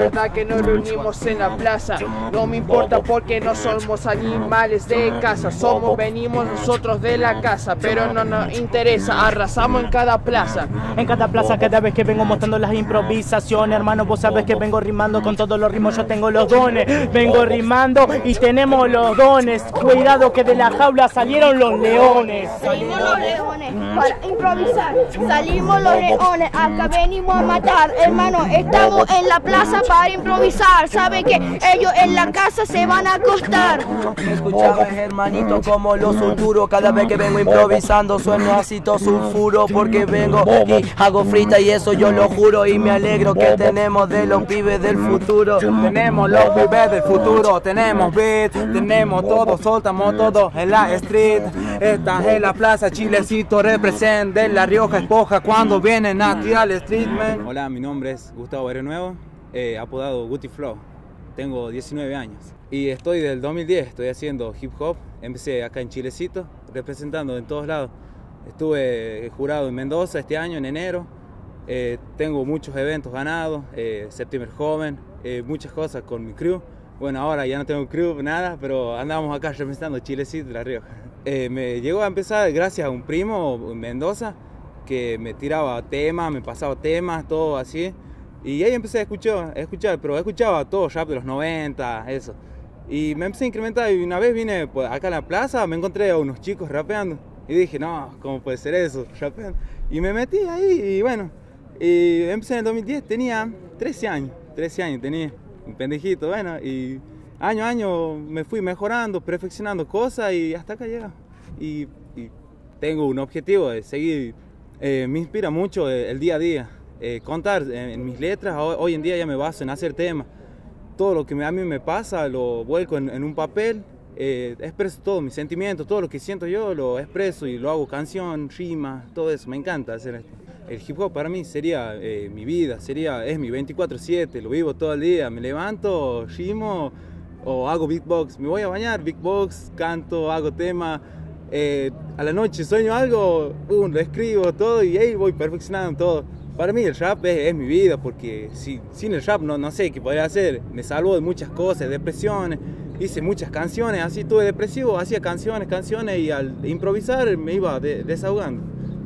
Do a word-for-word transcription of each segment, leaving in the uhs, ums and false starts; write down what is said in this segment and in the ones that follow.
verdad que nos reunimos en la plaza. No me importa porque no somos animales de casa. Somos, venimos nosotros de la casa, pero no nos interesa, arrasamos en cada plaza. En cada plaza cada vez que vengo mostrando las improvisaciones, hermano, vos sabes que vengo rimando con todos los ritmos, yo tengo los dones. Vengo rimando y tenemos los dones. Cuidado que de la jaula salieron los leones. Salimos los leones para improvisar. Salimos los leones, acá venimos a matar. Hermano, estamos en la plaza para improvisar. Saben que ellos en la casa se van a acostar. Escuchame, hermanito, como los futuros. Cada vez que vengo improvisando sueno así todo sulfuro, porque vengo y hago frita y eso yo lo juro. Y me alegro que tenemos de los pibes del futuro. Tenemos los pibes del futuro, tenemos beat, tenemos todo, soltamos todo en la street. Esta es la plaza, Chilecito represent de La Rioja Espoja cuando vienen a tirar el street, man. Hola, mi nombre es Gustavo Berenuevo, eh, apodado Guti Flow. Tengo diecinueve años y estoy del dos mil diez, estoy haciendo hip hop. Empecé acá en Chilecito, representando en todos lados. Estuve jurado en Mendoza este año, en enero. Eh, tengo muchos eventos ganados, eh, Septiembre Joven, eh, muchas cosas con mi crew. Bueno, ahora ya no tengo crew, nada, pero andamos acá representando Chilecito y La Rioja. Eh, me llegó a empezar gracias a un primo en Mendoza que me tiraba temas, me pasaba temas, todo así. Y ahí empecé a escuchar, a escuchar pero escuchaba todo rap de los noventa, eso. Y me empecé a incrementar y una vez vine pues, acá en la plaza, me encontré a unos chicos rapeando. Y dije, no, ¿cómo puede ser eso? Rapeando. Y me metí ahí y bueno, y empecé en el dos mil diez, tenía trece años, trece años tenía, un pendejito, bueno, y año a año me fui mejorando, perfeccionando cosas y hasta acá llega. Y, y tengo un objetivo de seguir, eh, me inspira mucho el día a día. Eh, contar en, en mis letras, hoy, hoy en día ya me baso en hacer temas. Todo lo que me, a mí me pasa lo vuelco en, en un papel, eh, expreso todos mis sentimientos, todo lo que siento yo lo expreso y lo hago canción, rima, todo eso, me encanta hacer esto. El hip hop para mí sería eh, mi vida, sería, es mi veinticuatro siete, lo vivo todo el día, me levanto, rimo o hago beatbox, me voy a bañar, beatbox, canto, hago tema. Eh, a la noche sueño algo, uh, lo escribo todo y ahí voy perfeccionando todo. Para mí el rap es, es mi vida porque si, sin el rap no, no sé qué podría hacer. Me salvó de muchas cosas, depresiones, hice muchas canciones, así estuve depresivo, hacía canciones, canciones y al improvisar me iba de, desahogando.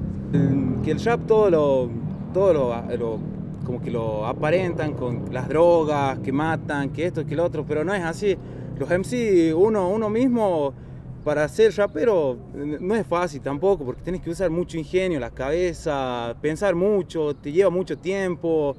El, que el rap todo lo, todo lo, lo, como que lo aparentan con las drogas, que matan, que esto, que lo otro, pero no es así. Los M C, uno, uno mismo... Para ser rapero no es fácil tampoco, porque tienes que usar mucho ingenio, la cabeza, pensar mucho, te lleva mucho tiempo.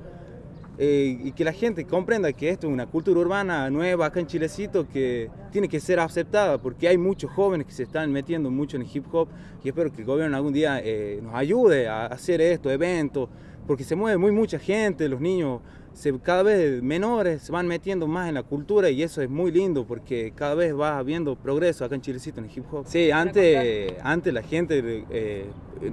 Eh, y que la gente comprenda que esto es una cultura urbana nueva acá en Chilecito que tiene que ser aceptada, porque hay muchos jóvenes que se están metiendo mucho en el hip hop y espero que el gobierno algún día eh, nos ayude a hacer esto, eventos, porque se mueve muy mucha gente, los niños se, cada vez menores se van metiendo más en la cultura y eso es muy lindo porque cada vez va habiendo progreso acá en Chilecito en el hip hop. Sí, antes, antes la gente eh,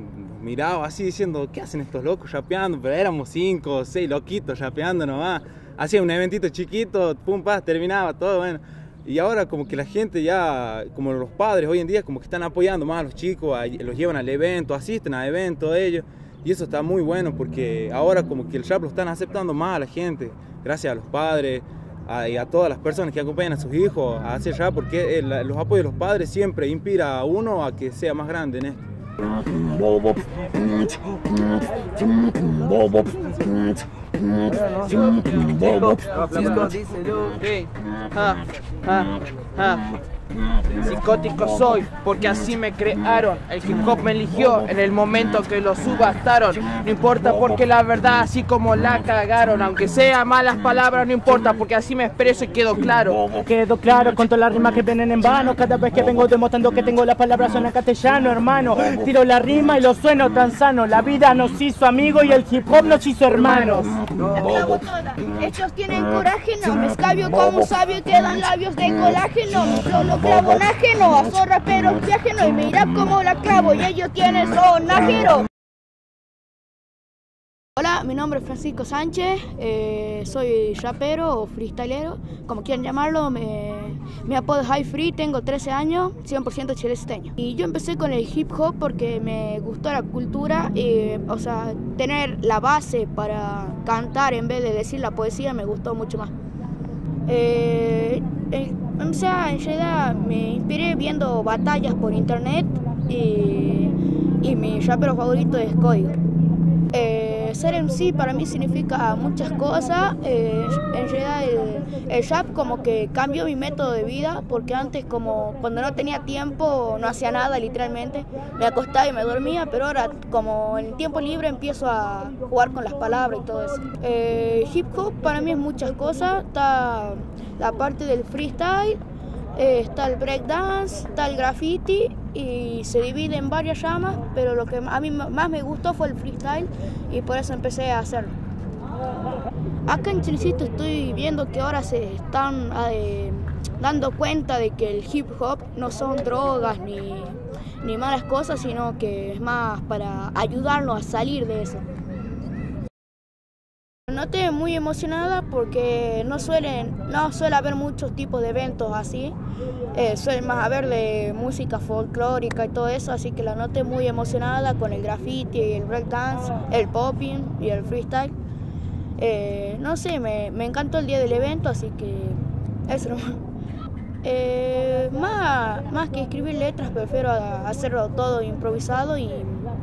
miraba así diciendo, ¿qué hacen estos locos rapeando? Pero éramos cinco o seis loquitos rapeando nomás. Hacía un eventito chiquito, pum, paz, terminaba todo, bueno. Y ahora como que la gente ya, como los padres hoy en día, como que están apoyando más a los chicos, a, los llevan al evento, asisten a eventos ellos. Y eso está muy bueno porque ahora como que el rap lo están aceptando más a la gente, gracias a los padres a, y a todas las personas que acompañan a sus hijos a hacer rap, porque el, los apoyos de los padres siempre inspira a uno a que sea más grande en esto. Psicótico soy, porque así me crearon. El hip hop me eligió en el momento que lo subastaron. No importa porque la verdad así como la cagaron. Aunque sea malas palabras no importa porque así me expreso y quedo claro. Quedo claro con todas las rimas que vienen en vano. Cada vez que vengo demostrando que tengo las palabras suena castellano, hermano. Tiro la rima y lo sueno tan sano. La vida nos hizo amigos y el hip hop nos hizo hermanos. Estos tienen coraje, no me escabio como un sabio y quedan labios de colágeno. Yo no clavo ajeno, a zorra pero viajeno y mira como la clavo y ellos tienen sonajero. Hola, mi nombre es Francisco Sánchez, eh, soy rapero o freestylero, como quieran llamarlo. Me, Mi apodo es High Free, tengo trece años, cien por ciento chilesteño. Y yo empecé con el hip hop porque me gustó la cultura, y, o sea, tener la base para cantar en vez de decir la poesía me gustó mucho más. Eh, eh, o sea, en realidad me inspiré viendo batallas por internet y, y mi rapero favorito es Código. Eh, ser M C para mí significa muchas cosas. Eh, en realidad el, el rap como que cambió mi método de vida, porque antes como cuando no tenía tiempo no hacía nada literalmente, me acostaba y me dormía, pero ahora como en el tiempo libre empiezo a jugar con las palabras y todo eso. Eh, hip hop para mí es muchas cosas, está la parte del freestyle, eh, está el breakdance, está el graffiti y se divide en varias ramas, pero lo que a mí más me gustó fue el freestyle y por eso empecé a hacerlo. Acá en Chilecito estoy viendo que ahora se están eh, dando cuenta de que el hip hop no son drogas ni, ni malas cosas, sino que es más para ayudarnos a salir de eso. No estoy muy emocionada porque no suelen, no suele haber muchos tipos de eventos así. Eh, suelen más haber de música folclórica y todo eso, así que la noté muy emocionada con el graffiti, el breakdance, el popping y el freestyle. Eh, no sé, me, me encantó el día del evento, así que eso nomás. Eh, más, más que escribir letras, prefiero hacerlo todo improvisado y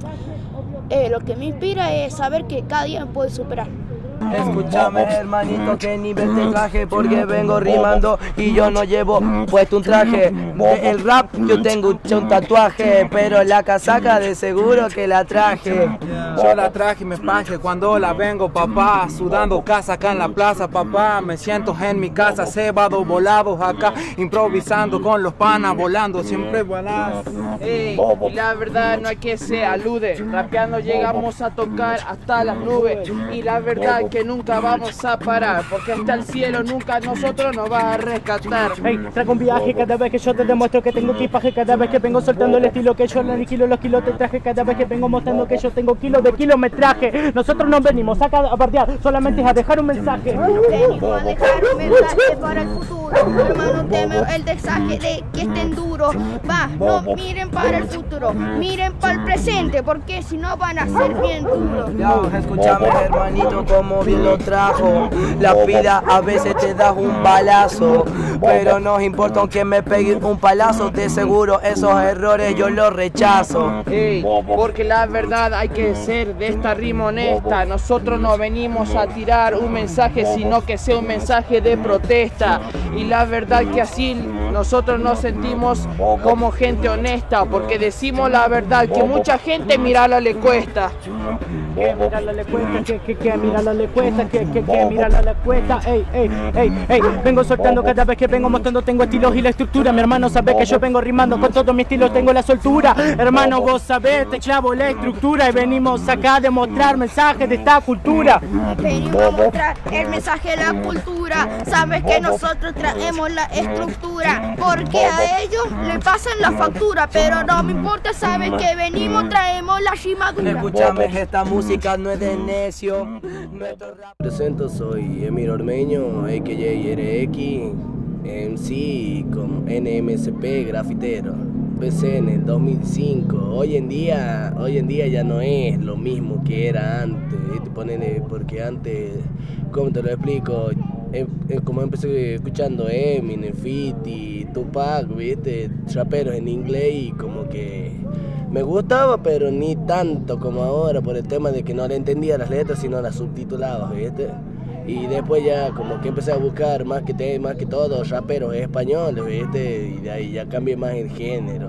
eh, lo que me inspira es saber que cada día me puedo superar. Escúchame, hermanito, que nivel te traje, porque vengo rimando y yo no llevo puesto un traje. El rap yo tengo un tatuaje, pero la casaca de seguro que la traje. Yo la traje y me paje cuando la vengo, papá, sudando casa acá en la plaza, papá. Me siento en mi casa, cebado, volados acá, improvisando con los panas, volando, siempre volás. Ey, y la verdad no hay que se alude, rapeando llegamos a tocar hasta las nubes. Y la verdad que nunca vamos a parar, porque hasta el cielo nunca nosotros nos va a rescatar. Hey, traigo un viaje cada vez que yo te demuestro que tengo equipaje, cada vez que vengo soltando el estilo que yo le aniquilo los kilos te traje, cada vez que vengo mostrando que yo tengo kilos de kilometraje. Nosotros no venimos acá a bardear, solamente a dejar un mensaje. Venimos a dejar un mensaje para el futuro, hermano, teme el mensaje de que estén duros. Va, no miren para el futuro, miren para el presente, porque si no van a ser bien duros. Ya, escúchame, hermanito, como bien lo trajo. La vida a veces te das un balazo, pero no importa aunque me pegue un palazo, de seguro esos errores yo los rechazo. Ey, porque la verdad hay que ser de esta rima honesta. Nosotros no venimos a tirar un mensaje, sino que sea un mensaje de protesta. Y la verdad que así nosotros nos sentimos como gente honesta, porque decimos la verdad que mucha gente mirarla le cuesta. Que mirarla le cuesta, que, que, que mirarla le cuesta, que, que, que mirarla le cuesta, ey, ey, ey, ey. Vengo soltando cada vez que vengo mostrando, tengo estilos y la estructura. Mi hermano sabe que yo vengo rimando con todos mis estilos, tengo la soltura. Hermano, vos sabés, te clavo la estructura y venimos acá a demostrar mensajes de esta cultura. Venimos a mostrar el mensaje de la cultura. Sabes que nosotros traemos la estructura, porque a ellos le pasan la factura, pero no me importa, sabes que venimos, traemos la rimadura. Escúchame, esta música no es de necio. Nuestro rap... Presento, soy Emir Ormeño, a k a. R X, M C como N M S P, grafitero. Empecé en el dos mil cinco, hoy en día, hoy en día ya no es lo mismo que era antes, ponele, porque antes, ¿cómo te lo explico? Em, como empecé escuchando Eminem, fifty, Tupac, ¿viste? Raperos en inglés y como que me gustaba, pero ni tanto como ahora por el tema de que no le entendía las letras, sino las subtitulaba, ¿viste? Y después ya como que empecé a buscar más que, te, más que todo raperos españoles, ¿viste? Y de ahí ya cambié más el género.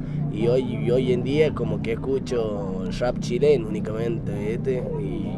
Y hoy, y hoy en día como que escucho rap chileno únicamente, ¿viste? Y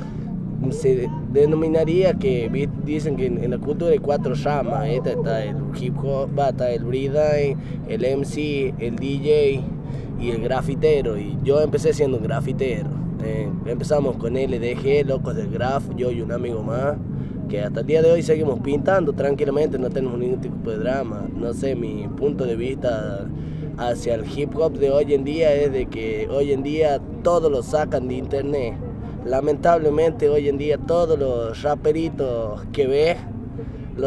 se denominaría que dicen que en, en la cultura hay cuatro ramas, ¿viste? Está el hip hop, está el breakdance, el M C, el D J y el grafitero. Y yo empecé siendo un grafitero. Eh, empezamos con L D G, Locos del Graf, yo y un amigo más, que hasta el día de hoy seguimos pintando tranquilamente, no tenemos ningún tipo de drama. No sé, mi punto de vista hacia el hip hop de hoy en día es de que hoy en día todo lo sacan de internet. Lamentablemente hoy en día todos los raperitos que ves los sacan,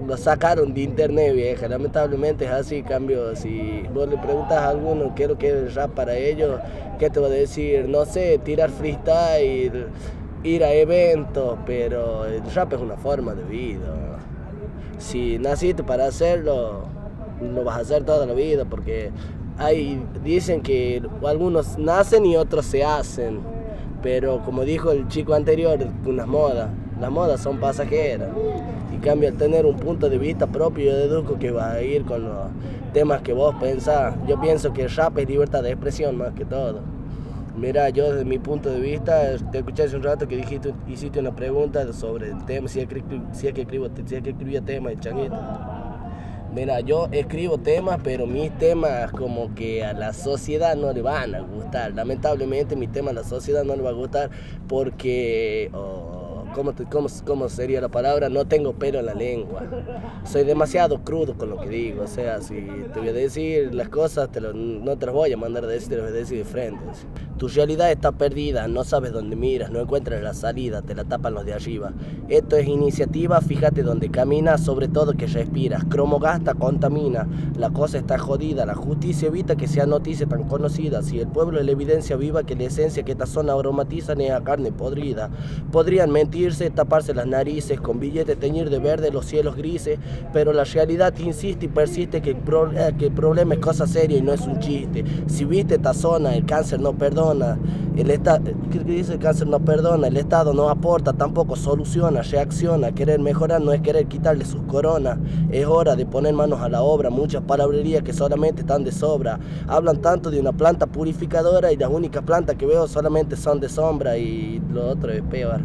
lo sacaron de internet, vieja, lamentablemente es así. Cambio, si vos le preguntas a alguno qué es lo que es el rap para ellos, ¿qué te va a decir? No sé, tirar freestyle, ir a eventos, pero el rap es una forma de vida. Si naciste para hacerlo, lo vas a hacer toda la vida, porque hay, dicen que algunos nacen y otros se hacen, pero como dijo el chico anterior, unas modas, las modas son pasajeras. Y cambio, al tener un punto de vista propio, yo deduzco que vas a ir con los temas que vos pensás. Yo pienso que el rap es libertad de expresión más que todo. Mira, yo desde mi punto de vista, te escuché hace un rato que dijiste, hiciste una pregunta sobre el tema, si es que, si es que, escribo, si es que escribía temas, el changuito. Mira, yo escribo temas, pero mis temas como que a la sociedad no le van a gustar. Lamentablemente mis temas a la sociedad no le va a gustar porque... Oh, ¿Cómo, te, cómo, ¿Cómo sería la palabra? No tengo pelo en la lengua. Soy demasiado crudo con lo que digo. O sea, si te voy a decir las cosas, te lo, no te las voy a mandar a decir, te las voy a decir de frente. Tu realidad está perdida, no sabes dónde miras, no encuentras la salida, te la tapan los de arriba. Esto es iniciativa, fíjate dónde caminas, sobre todo que respiras. Cromo gasta, contamina, la cosa está jodida, la justicia evita que sea noticia tan conocida. Si el pueblo es la evidencia viva que la esencia que esta zona aromatiza es a carne podrida. Podrían mentirse, taparse las narices, con billetes teñir de verde los cielos grises, pero la realidad insiste y persiste que el, pro, eh, que el problema es cosa seria y no es un chiste. Si viste esta zona, el cáncer no perdona, el Estado, ¿qué dice? El cáncer no perdona, el Estado no aporta, tampoco soluciona, reacciona. Querer mejorar no es querer quitarle sus coronas. Es hora de poner manos a la obra, muchas palabrerías que solamente están de sobra. Hablan tanto de una planta purificadora y las únicas plantas que veo solamente son de sombra y lo otro es peor.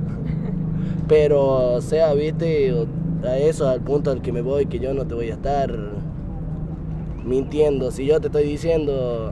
Pero, o sea, viste, a eso, al punto al que me voy, que yo no te voy a estar mintiendo. Si yo te estoy diciendo,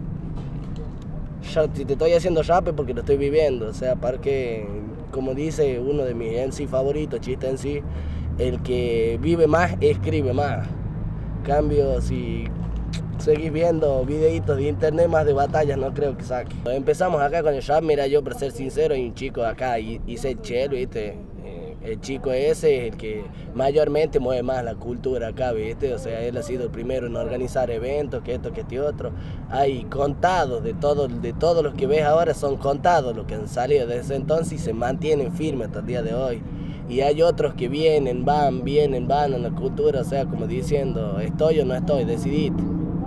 si te estoy haciendo rap es porque lo estoy viviendo. O sea, porque, como dice uno de mis M C favoritos, Chiste M C, el que vive más, escribe más. Cambio, si seguís viendo videitos de internet más de batallas, no creo que saque. Empezamos acá con el rap, mira, yo para ser sincero, hay un chico acá, hice el chelo, ¿viste? El chico ese es el que mayormente mueve más la cultura acá, ¿viste? O sea, él ha sido el primero en organizar eventos, que esto, que este otro. Hay contados de todos de todos los que ves ahora, son contados los que han salido desde ese entonces y se mantienen firmes hasta el día de hoy. Y hay otros que vienen, van, vienen, van a la cultura, o sea, como diciendo, estoy o no estoy, decidite.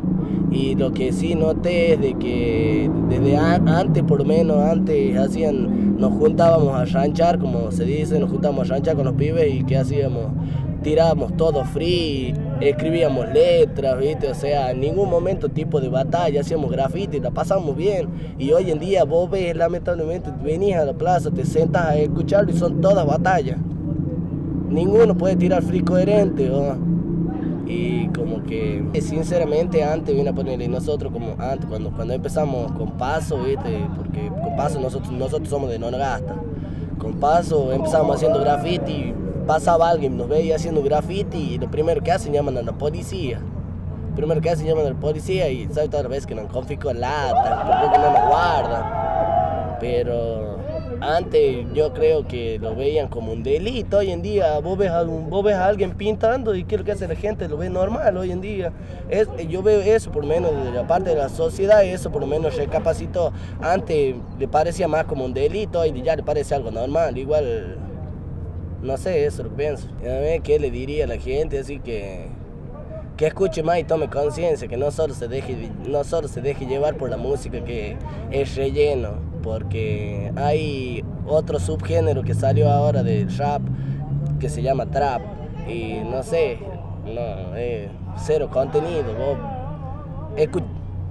Y lo que sí noté es de que desde antes, por lo menos antes hacían, nos juntábamos a ranchar, como se dice, nos juntábamos a ranchar con los pibes y ¿qué hacíamos? Tirábamos todo free, escribíamos letras, ¿viste? O sea, en ningún momento tipo de batalla, hacíamos graffiti, la pasamos bien. Y hoy en día vos ves, lamentablemente, venís a la plaza, te sentas a escucharlo y son todas batallas. Ninguno puede tirar free coherente, ¿no? Y como que, sinceramente, antes vine a ponerle nosotros como antes, cuando, cuando empezamos con Paso, ¿viste? Porque con Paso nosotros, nosotros somos de Nonagasta. Con Paso empezamos haciendo graffiti, pasaba alguien, nos veía haciendo graffiti y lo primero que hacen llaman a la policía. Lo primero que hacen llaman a la policía y sabe todas las veces que nos confiscan latas, porque no nos guardan. Pero antes yo creo que lo veían como un delito. Hoy en día vos ves a, un, vos ves a alguien pintando y ¿qué es lo que hace la gente? Lo ve normal hoy en día. Es, yo veo eso por lo menos de la parte de la sociedad, eso por lo menos recapacitó. Antes le parecía más como un delito y ya le parece algo normal. Igual, no sé, eso es lo que pienso. A ver, ¿qué le diría a la gente? Así que que escuche más y tome conciencia, que no solo se deje, no solo se deje llevar por la música que es relleno, porque hay otro subgénero que salió ahora del rap que se llama trap y no sé, no, es cero contenido. Vos escu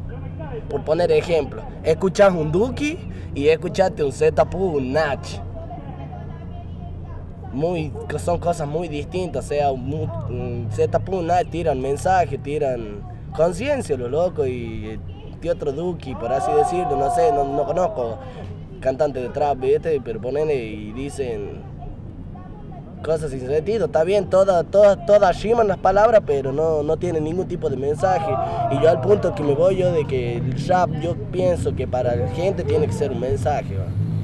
por poner ejemplo, escuchás un Duki y escuchaste un Z-Pu, un Nach. Muy, son cosas muy distintas, o sea, un, un Z-Pu, Nach tiran mensaje, tiran conciencia, los locos, y este otro Duki, por así decirlo, no sé, no, no conozco cantantes de trap, ¿viste? Pero ponen y dicen cosas sin sentido. Está bien, todas todas todas riman las palabras, pero no, no tienen ningún tipo de mensaje. Y yo al punto que me voy yo de que el rap, yo pienso que para la gente tiene que ser un mensaje, ¿va?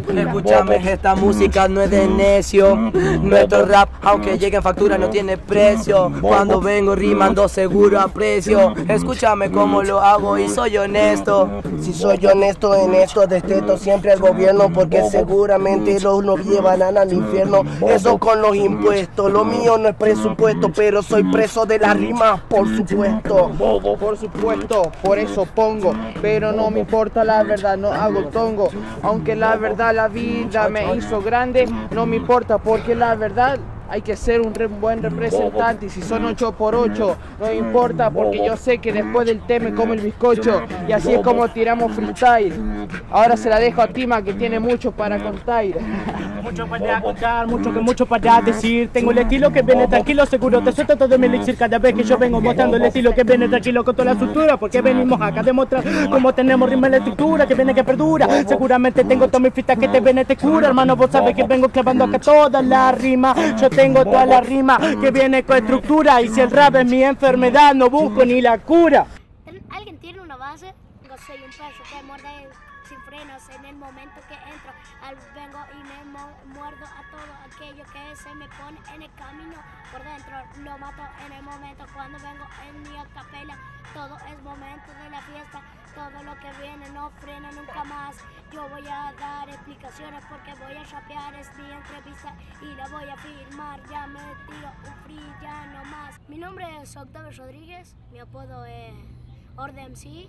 Escúchame, esta música no es de necio. Nuestro rap, aunque llegue en factura, no tiene precio. Cuando vengo rimando seguro aprecio. Escúchame cómo lo hago y soy honesto. Si soy honesto en esto, desteto siempre al gobierno, porque seguramente los nos llevan al infierno. Eso con los impuestos, lo mío no es presupuesto, pero soy preso de las rimas, por supuesto. Por supuesto, por eso pongo, pero no me importa la verdad, no hago tongo. Aunque la verdad la vida me hizo grande, no me importa porque la verdad hay que ser un re buen representante. Y si son ocho por ocho, no me importa porque yo sé que después del té me como el bizcocho. Y así es como tiramos freestyle. Ahora se la dejo a Tima, que tiene mucho para contar. Mucho para contar, mucho que mucho para decir. Tengo el estilo que viene tranquilo, seguro te suelto todo mi elixir cada vez que yo vengo mostrando el estilo que viene tranquilo con toda la estructura. Porque venimos acá a demostrar cómo tenemos rima en la estructura que viene que perdura. Seguramente tengo todas mis fiestas que te viene te cura. Hermano, vos sabes que vengo clavando acá toda la rima. Yo tengo toda la rima que viene con estructura. Y si el rap es mi enfermedad, no busco ni la cura. ¿Alguien tiene una base? Yo soy un perro que muerde sin frenos en el momento que entro. Al vengo y me muerdo a todo aquello que se me pone en el camino por dentro. Lo mato en el momento cuando vengo en mi acapela. Todo es momento de la fiesta. Todo lo que viene no frena nunca más. Yo voy a dar explicaciones porque voy a rapear. Es mi entrevista y la voy a firmar. Ya me tiro un free, ya no más. Mi nombre es Octavio Rodríguez. Mi apodo es Orde M C.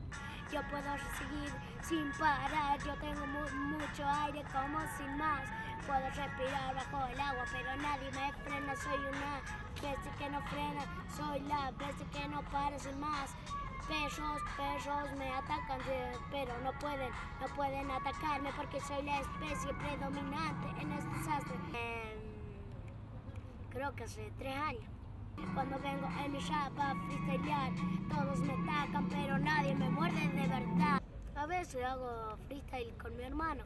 Yo puedo seguir sin parar. Yo tengo mu mucho aire como sin más. Puedo respirar bajo el agua, pero nadie me frena. Soy una bestia que no frena. Soy la bestia que no para sin más. Perros, perros me atacan, pero no pueden, no pueden atacarme porque soy la especie predominante en este desastre. Eh, creo que hace tres años. Cuando vengo en mi rap a freestylear, todos me atacan, pero nadie me muerde de verdad. A veces hago freestyle con mi hermano.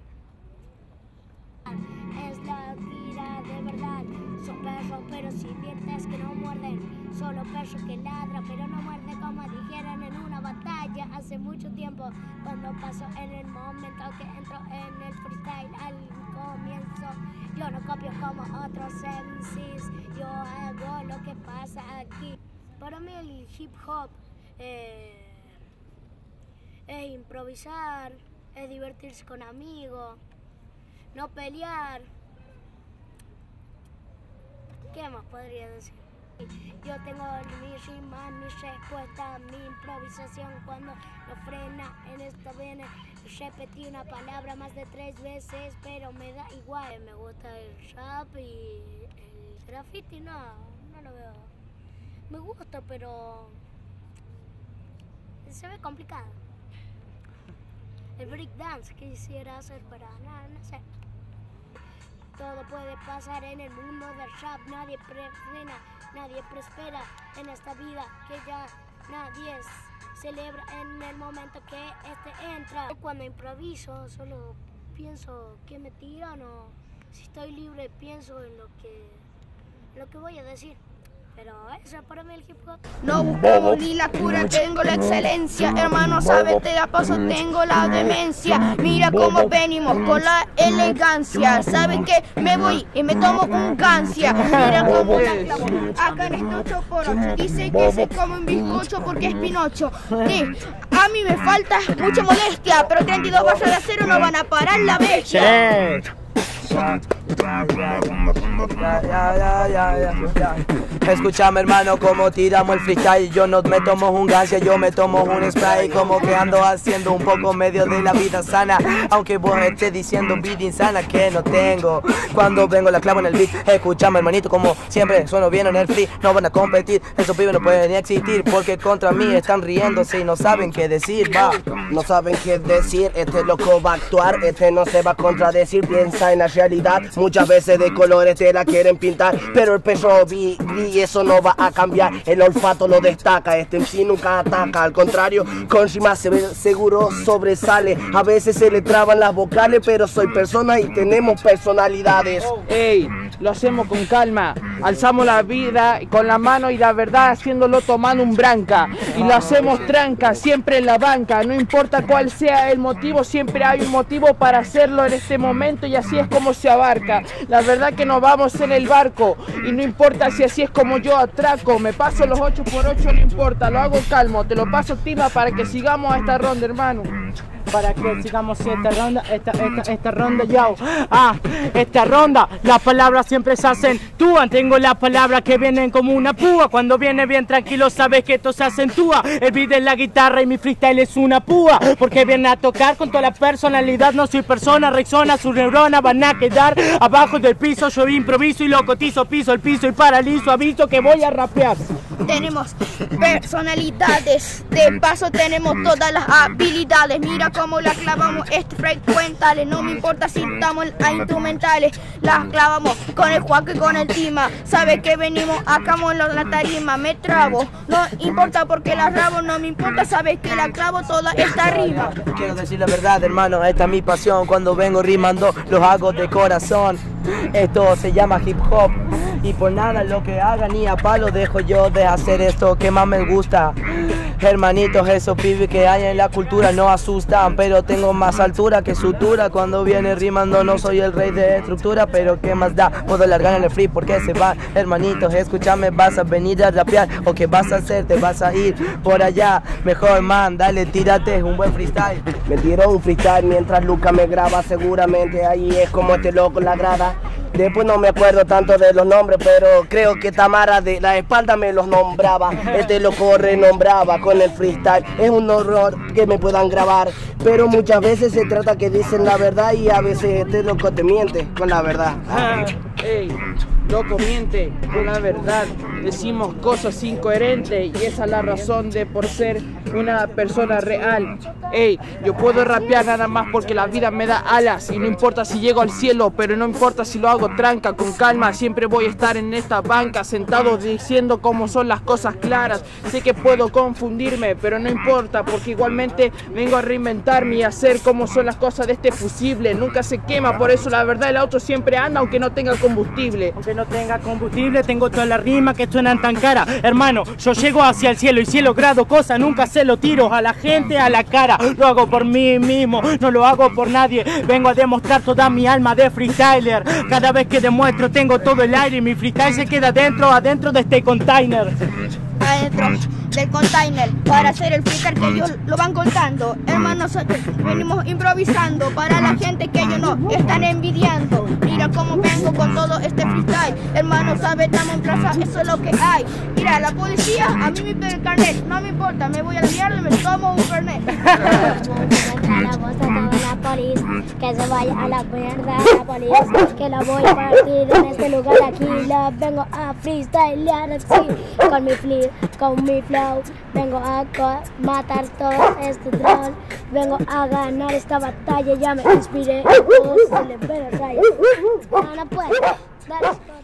Es la tira de verdad. Son perros, pero sin dientes que no muerden. Solo perros que ladran, pero no muerden, como dijeron en una batalla hace mucho tiempo. Cuando paso en el momento que entro en el freestyle al comienzo. Yo no copio como otros M Cs. Yo hago lo que pasa aquí. Para mí el hip hop eh, es improvisar, es divertirse con amigos, no pelear. ¿Qué más podría decir? Yo tengo mi rima, mi respuesta, mi improvisación cuando no frena en esta vena. Repetí una palabra más de tres veces, pero me da igual. Me gusta el rap y el graffiti, no, no lo veo. Me gusta, pero se ve complicado. El breakdance que quisiera hacer para nada, no sé. Todo puede pasar en el mundo del rap, nadie frena, nadie prospera en esta vida que ya nadie celebra en el momento que este entra. Cuando improviso solo pienso que me tiran o si estoy libre pienso en lo que, en lo que voy a decir. Pero eso es para mí el hip hop. No busco ni la cura, tengo la excelencia. Hermano, sabes, te la paso, tengo la demencia. Mira cómo venimos con la elegancia. Saben que me voy y me tomo un gancia. Mira cómo la clavo acá en este ocho por ocho. Dice que se come un bizcocho porque es Pinocho. Sí, a mí me falta mucha modestia, pero treinta y dos barras de acero no van a parar la bestia. Ya, ya, ya, ya, ya, ya. Escúchame, hermano, como tiramos el freestyle. Yo no me tomo un gancia, yo me tomo un spray. Como que ando haciendo un poco medio de la vida sana. Aunque vos estés diciendo vida insana que no tengo. Cuando vengo la clavo en el beat. Escúchame, hermanito, como siempre sueno bien en el free. No van a competir, esos pibes no pueden ni existir. Porque contra mí están riéndose y no saben qué decir, va. No saben qué decir, este loco va a actuar. Este no se va a contradecir, piensa en la realidad. Muchas veces de colores te la quieren pintar, pero el perro vi, vi eso no va a cambiar. El olfato lo destaca, este en sí nunca ataca. Al contrario, con rimas seguro sobresale. A veces se le traban las vocales, pero soy persona y tenemos personalidades. Ey, lo hacemos con calma, alzamos la vida con la mano y la verdad haciéndolo tomando un branca. Y lo hacemos tranca, siempre en la banca, no importa cuál sea el motivo, siempre hay un motivo para hacerlo en este momento y así es como se abarca. La verdad que nos vamos en el barco y no importa si así es como yo atraco, me paso los ocho por ocho, no importa, lo hago calmo, te lo paso Tima para que sigamos a esta ronda, hermano. Para que sigamos esta ronda, esta, esta, esta ronda, yo. Ah, esta ronda, las palabras siempre se hacen túa. Tengo las palabras que vienen como una púa. Cuando viene bien tranquilo sabes que esto se acentúa. El beat es la guitarra y mi freestyle es una púa. Porque viene a tocar con toda la personalidad. No soy persona, reacciona, sus neuronas van a quedar abajo del piso. Yo improviso y lo cotizo, piso el piso y paralizo. Aviso que voy a rapear. Tenemos personalidades, de paso tenemos todas las habilidades. Mira cómo la clavamos, este frecuentales. No me importa si estamos a instrumentales, las clavamos con el Juaco y con el Tima. Sabes que venimos acá con la tarima, me trabo. No importa porque la rabo, no me importa, sabes que la clavo toda esta rima. Quiero decir la verdad, hermano, esta es mi pasión. Cuando vengo rimando, los hago de corazón. Esto se llama hip hop. Y por nada lo que haga ni a palo dejo yo de hacer esto que más me gusta. Hermanitos, esos pibes que hay en la cultura no asustan, pero tengo más altura que sutura. Cuando viene rimando no soy el rey de estructura, pero qué más da, puedo largar en el free porque se va. Hermanitos, escúchame, vas a venir a rapear o qué vas a hacer, te vas a ir por allá. Mejor man, dale, tírate un buen freestyle. Me tiro un freestyle mientras Luca me graba, seguramente ahí es como este loco la grada. Después no me acuerdo tanto de los nombres, pero creo que Tamara de la espalda me los nombraba. Este loco renombraba con el freestyle. Es un horror que me puedan grabar, pero muchas veces se trata que dicen la verdad y a veces este loco te miente con la verdad. Ah, ey, loco miente con la verdad. Decimos cosas incoherentes y esa es la razón de por ser una persona real. Ey, yo puedo rapear nada más porque la vida me da alas y no importa si llego al cielo, pero no importa si lo hago tranca, con calma. Siempre voy a estar en esta banca sentado diciendo cómo son las cosas claras. Sé que puedo confundirme, pero no importa porque igualmente vengo a reinventarme y a hacer cómo son las cosas de este fusible. Nunca se quema, por eso la verdad el auto siempre anda aunque no tenga combustible. Aunque no tenga combustible, tengo todas las rimas que suenan tan cara. Hermano, yo llego hacia el cielo y si he logrado cosas nunca se lo tiro a la gente a la cara. Lo hago por mí mismo, no lo hago por nadie. Vengo a demostrar toda mi alma de freestyler. Cada vez que demuestro tengo todo el aire y mi freestyle se queda dentro, adentro de este container. Adentro del container para hacer el freestyle que ellos lo van contando. Hermanos, venimos improvisando para la gente que ellos no están envidiando. Mira cómo vengo con todo este freestyle. Hermanos, sabe, estamos en plaza, eso es lo que hay. Mira, la policía a mí me pide el carnet, no me importa, me voy a la mierda y me tomo un carnet. La voz de toda la policía, que se vaya a la mierda la policía, que la voy a partir en este lugar aquí. La vengo a freestylear así, con mi flip, con mi flow. Vengo a matar todo este troll. Vengo a ganar esta batalla, ya me inspiré. Oh, se le ve el rayo. No, no puedo. Dale.